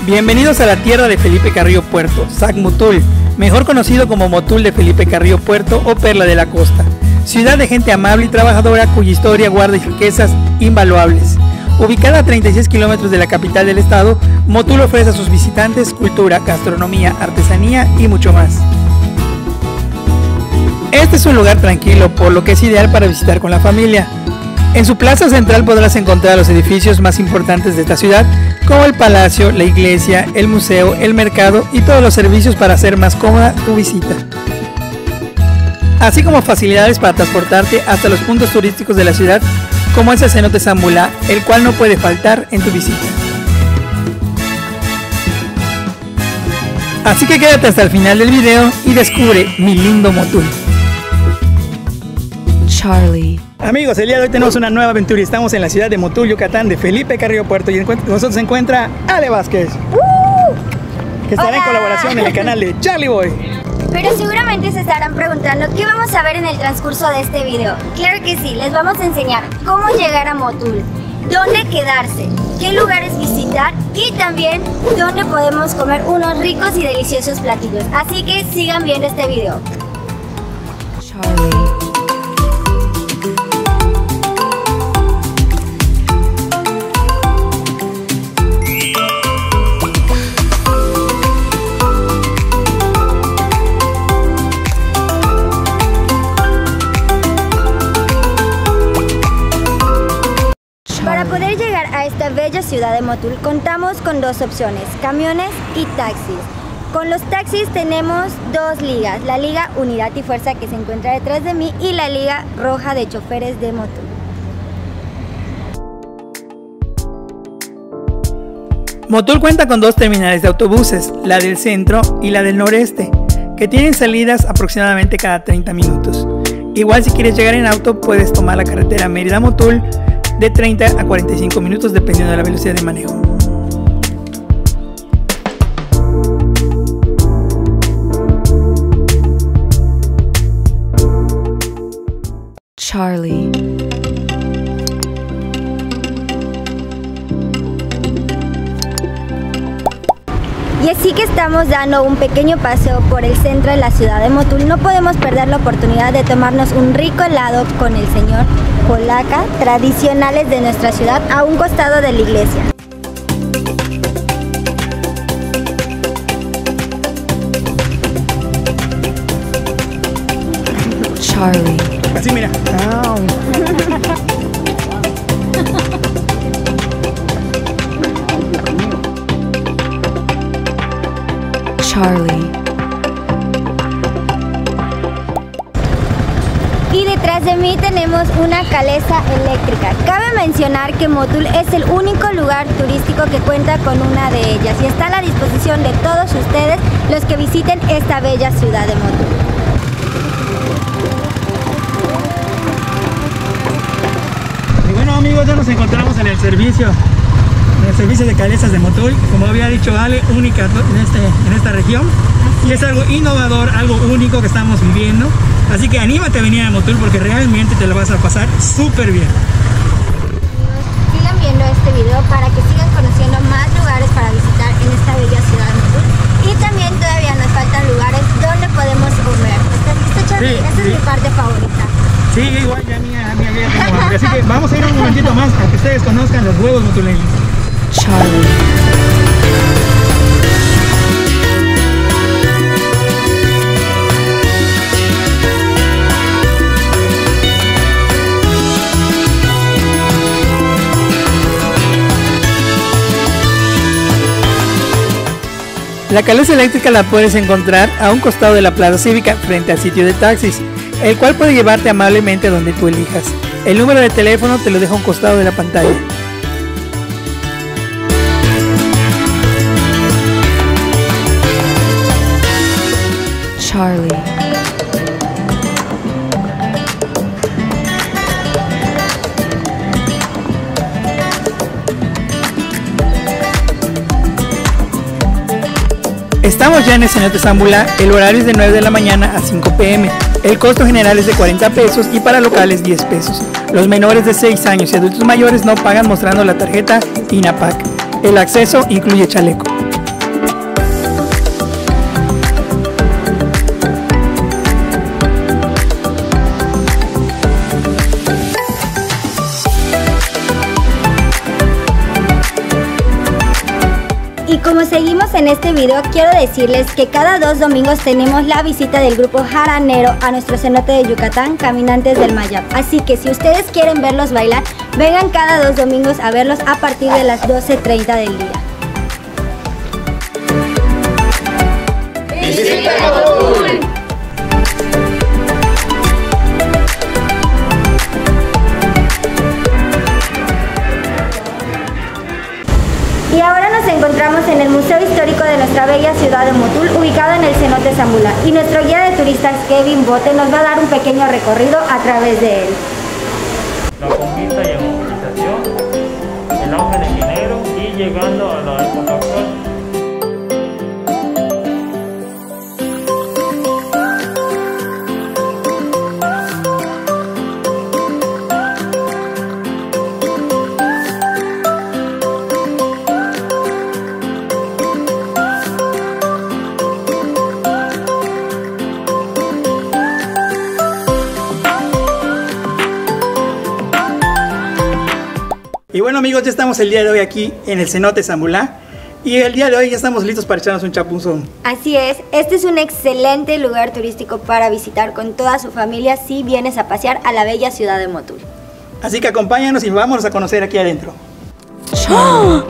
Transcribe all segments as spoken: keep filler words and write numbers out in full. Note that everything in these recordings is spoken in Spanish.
Bienvenidos a la tierra de Felipe Carrillo Puerto, Sac Motul, mejor conocido como Motul de Felipe Carrillo Puerto o Perla de la Costa. Ciudad de gente amable y trabajadora cuya historia guarda riquezas invaluables. Ubicada a treinta y seis kilómetros de la capital del estado, Motul ofrece a sus visitantes cultura, gastronomía, artesanía y mucho más. Este es un lugar tranquilo, por lo que es ideal para visitar con la familia. En su plaza central podrás encontrar los edificios más importantes de esta ciudad, como el palacio, la iglesia, el museo, el mercado y todos los servicios para hacer más cómoda tu visita. Así como facilidades para transportarte hasta los puntos turísticos de la ciudad, como es el cenote Zambulá, el cual no puede faltar en tu visita. Así que quédate hasta el final del video y descubre mi lindo Motul. Charlie. Amigos, el día de hoy tenemos una nueva aventura y estamos en la ciudad de Motul, Yucatán, de Felipe Carrillo Puerto, y con nosotros se encuentra Ale Vázquez, uh, que estará Hola. en colaboración en el canal de Charlie Boy. Pero seguramente se estarán preguntando qué vamos a ver en el transcurso de este video. Claro que sí, les vamos a enseñar cómo llegar a Motul, dónde quedarse, qué lugares visitar y también dónde podemos comer unos ricos y deliciosos platillos. Así que sigan viendo este video. Charlie. Para poder llegar a esta bella ciudad de Motul contamos con dos opciones, camiones y taxis. Con los taxis tenemos dos ligas, la Liga Unidad y Fuerza que se encuentra detrás de mí y la Liga Roja de Choferes de Motul. Motul cuenta con dos terminales de autobuses, la del centro y la del noreste, que tienen salidas aproximadamente cada treinta minutos. Igual si quieres llegar en auto puedes tomar la carretera Mérida-Motul de treinta a cuarenta y cinco minutos dependiendo de la velocidad de manejo. Charlie. Y así que estamos dando un pequeño paseo por el centro de la ciudad de Motul, no podemos perder la oportunidad de tomarnos un rico helado con el señor Polaca, tradicionales de nuestra ciudad, a un costado de la iglesia. Charlie. Así mira. Oh. Charlie. Y detrás de mí tenemos una calesa eléctrica. Cabe mencionar que Motul es el único lugar turístico que cuenta con una de ellas y está a la disposición de todos ustedes los que visiten esta bella ciudad de Motul. Y bueno amigos, ya nos encontramos en el servicio. El servicio de calesas de Motul, como había dicho Ale, única en, este, en esta región, y es algo innovador, algo único que estamos viviendo, así que anímate a venir a Motul porque realmente te lo vas a pasar súper bien. Sigan viendo este video para que sigan conociendo más lugares para visitar en esta bella ciudad de Motul, y también todavía nos faltan lugares donde podemos comer. ¿Estás listo, Charlie? Sí, Esa sí. es mi parte favorita. Sí, igual ya mía, mía, ya tengo hambre, así que vamos a ir un momentito más para que ustedes conozcan los huevos motuleños. Charlie. La calesa eléctrica la puedes encontrar a un costado de la plaza cívica frente al sitio de taxis, el cual puede llevarte amablemente donde tú elijas. El número de teléfono te lo dejo a un costado de la pantalla. Charlie. Estamos ya en el cenote Zambulá, el horario es de nueve de la mañana a cinco pe eme. El costo general es de cuarenta pesos y para locales diez pesos. Los menores de seis años y adultos mayores no pagan mostrando la tarjeta INAPAC. El acceso incluye chaleco. como seguimos en este video, quiero decirles que cada dos domingos tenemos la visita del grupo jaranero a nuestro cenote de Yucatán, Caminantes del Mayab. Así que si ustedes quieren verlos bailar, vengan cada dos domingos a verlos a partir de las doce treinta del día. ¡Visita Motul! Y ahora nos encontramos en el Museo Histórico de nuestra bella ciudad de Motul, ubicado en el cenote Zambula. Y nuestro guía de turistas, Kevin Bote, nos va a dar un pequeño recorrido a través de él. La conquista y movilización, el auge del dinero y llegando a la época actual. Y bueno amigos, ya estamos el día de hoy aquí en el cenote Zambula y el día de hoy ya estamos listos para echarnos un chapuzón. Así es, este es un excelente lugar turístico para visitar con toda su familia si vienes a pasear a la bella ciudad de Motul. Así que acompáñanos y vámonos a conocer aquí adentro. ¡Oh!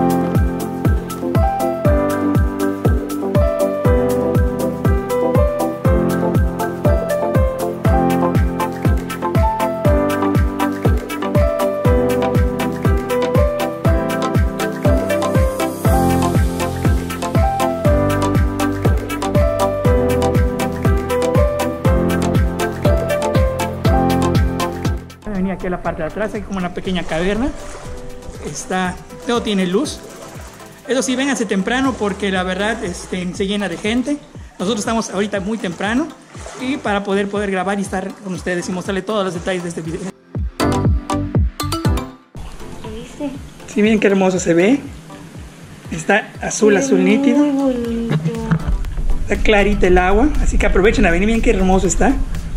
Aquí a la parte de atrás hay como una pequeña caverna, está, todo tiene luz. Eso sí, vénganse temprano porque la verdad este, se llena de gente. Nosotros estamos ahorita muy temprano y para poder poder grabar y estar con ustedes y mostrarle todos los detalles de este video. ¿Qué dice? Sí, miren qué hermoso se ve. Está azul, azul nítido. Muy bonito. Está clarita el agua, así que aprovechen a venir. Miren qué hermoso está.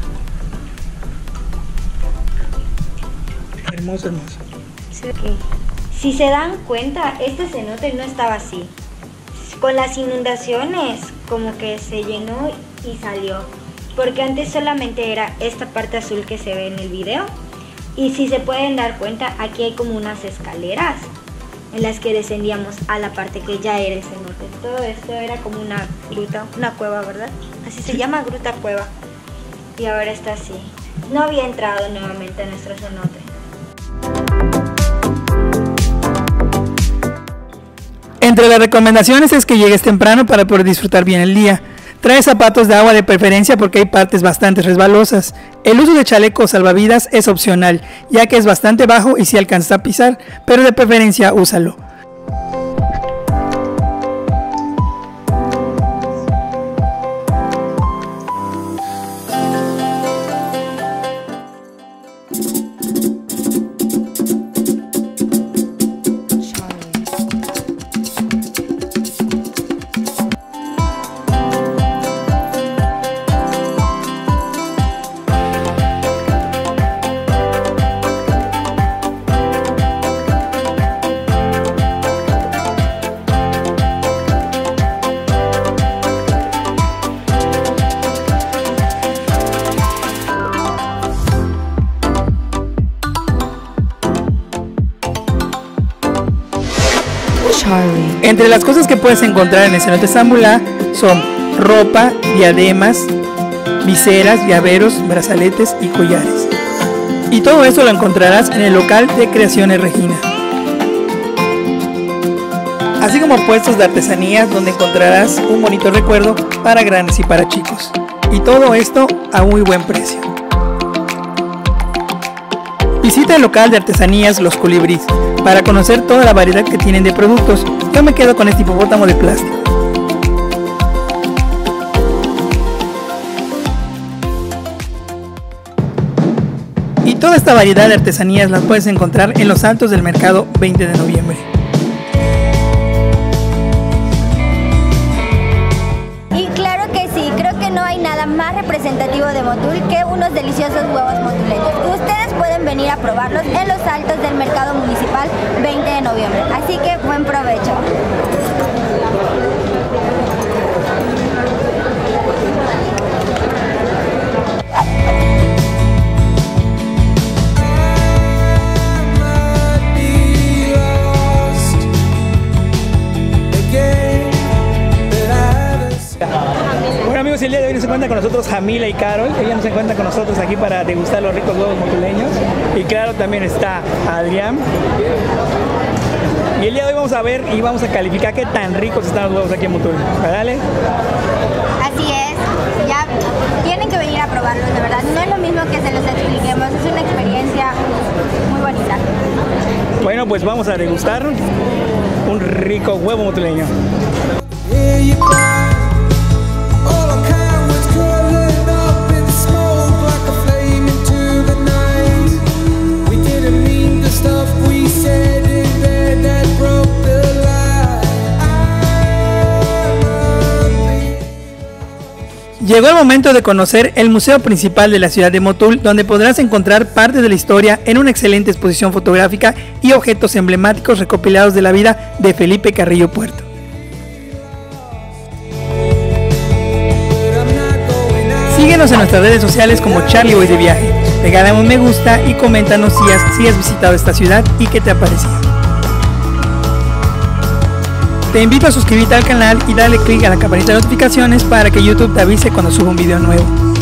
Hermoso, hermoso. Okay. Si se dan cuenta, este cenote no estaba así. Con las inundaciones, como que se llenó y salió. Porque antes solamente era esta parte azul que se ve en el video. Y si se pueden dar cuenta, aquí hay como unas escaleras en las que descendíamos a la parte que ya era el cenote. Todo esto era como una gruta, una cueva, ¿verdad? Así se llama, gruta cueva. Y ahora está así. No había entrado nuevamente a nuestro cenote. Entre las recomendaciones es que llegues temprano para poder disfrutar bien el día. Trae zapatos de agua de preferencia porque hay partes bastante resbalosas. El uso de chalecos salvavidas es opcional, ya que es bastante bajo y si alcanzas a pisar, pero de preferencia úsalo. Charlie. Entre las cosas que puedes encontrar en el cenote Zambula son ropa, diademas, viseras, llaveros, brazaletes y collares. Y todo eso lo encontrarás en el local de Creaciones Regina. Así como puestos de artesanías donde encontrarás un bonito recuerdo para grandes y para chicos. Y todo esto a muy buen precio. Visita el local de artesanías Los Colibríes para conocer toda la variedad que tienen de productos. Yo me quedo con este hipopótamo de plástico. Y toda esta variedad de artesanías las puedes encontrar en los altos del mercado veinte de noviembre. Y claro que sí, creo que no hay nada más representativo de Motul que unos deliciosos huevos motuleños. Ustedes pueden venir a probarlos en los altos del mercado municipal veinte de noviembre. Así que buen provecho. Bueno amigos, el día de hoy nos encuentra con nosotros Jamila y Carol. Ella nos encuentra con nosotros aquí para degustar los ricos huevos motuleños. Y claro, también está Adrián. Y el día de hoy vamos a ver y vamos a calificar qué tan ricos están los huevos aquí en Motul. ¿Dale? Así es, ya tienen que venir a probarlos, de verdad. No es lo mismo que se los expliquemos, es una experiencia muy bonita. Bueno, pues vamos a degustar un rico huevo motuleño. Llegó el momento de conocer el museo principal de la ciudad de Motul, donde podrás encontrar parte de la historia en una excelente exposición fotográfica y objetos emblemáticos recopilados de la vida de Felipe Carrillo Puerto. Síguenos en nuestras redes sociales como Charlie Voy de Viaje. Regálame un me gusta y coméntanos si has, si has visitado esta ciudad y qué te ha parecido. Te invito a suscribirte al canal y darle clic a la campanita de notificaciones para que YouTube te avise cuando suba un video nuevo.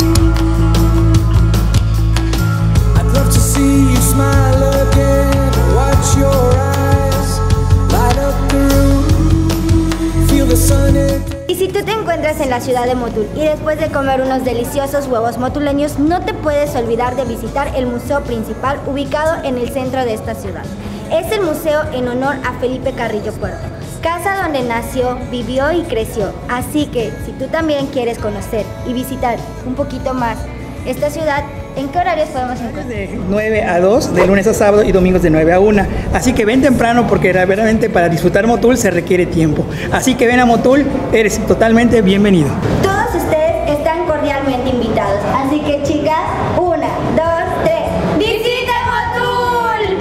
Y si tú te encuentras en la ciudad de Motul y después de comer unos deliciosos huevos motuleños, no te puedes olvidar de visitar el museo principal ubicado en el centro de esta ciudad. Es el museo en honor a Felipe Carrillo Puerto, casa donde nació, vivió y creció. Así que si tú también quieres conocer y visitar un poquito más esta ciudad, ¿en qué horarios podemos encontrar? De nueve a dos, de lunes a sábado, y domingos de nueve a una. Así que ven temprano porque realmente para disfrutar Motul se requiere tiempo. Así que ven a Motul, eres totalmente bienvenido. Todos ustedes están cordialmente invitados. Así que chicas, una, dos, tres, ¡visita Motul!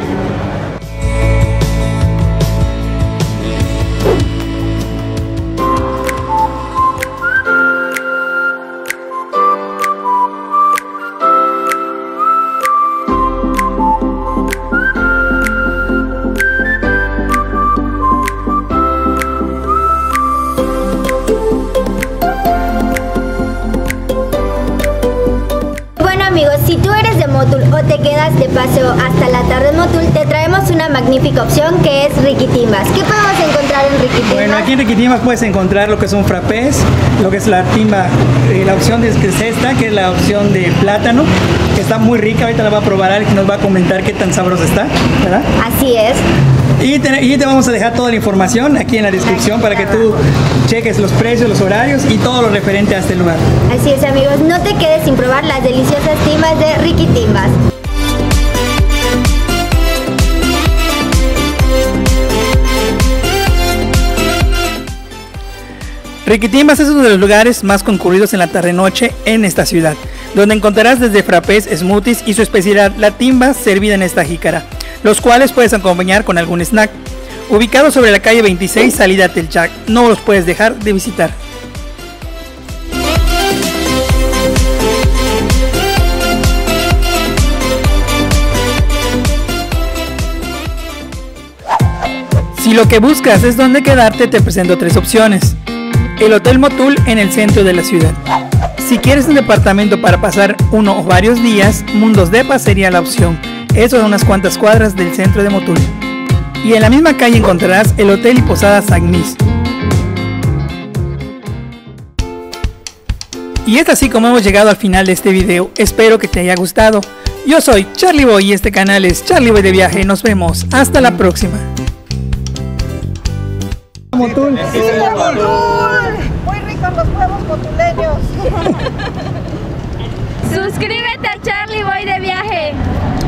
Si tú eres de Motul o te quedas de paseo hasta la tarde en Motul, te traemos una magnífica opción que es Riquitimbas. ¿Qué podemos encontrar en Riquitimbas? Bueno, aquí en Riquitimbas puedes encontrar lo que son frappés, lo que es la timba, eh, la opción de que es esta, que es la opción de plátano, que está muy rica. Ahorita la va a probar alguien que nos va a comentar qué tan sabrosa está, ¿verdad? Así es. Y te, y te vamos a dejar toda la información aquí en la descripción para que tú cheques los precios, los horarios y todo lo referente a este lugar. Así es, amigos, no te quedes sin probar las deliciosas timbas de Riquitimbas. Riquitimbas es uno de los lugares más concurridos en la tarde-noche en esta ciudad, donde encontrarás desde frappés, smoothies y su especialidad, la timba servida en esta jícara, los cuales puedes acompañar con algún snack. Ubicado sobre la calle veintiséis, salida Telchac, no los puedes dejar de visitar. Si lo que buscas es dónde quedarte, te presento tres opciones. El Hotel Motul en el centro de la ciudad. Si quieres un departamento para pasar uno o varios días, Mundos Depa sería la opción. Eso a unas cuantas cuadras del centro de Motul. Y en la misma calle encontrarás el Hotel y Posada Sagnis. Y es así como hemos llegado al final de este video. Espero que te haya gustado. Yo soy Charlie Boy y este canal es Charlie Boy de Viaje. Nos vemos. Hasta la próxima. Motul. ¡Sí, Motul! Muy ricos los huevos motuleños. Suscríbete a Charlie Boy de Viaje.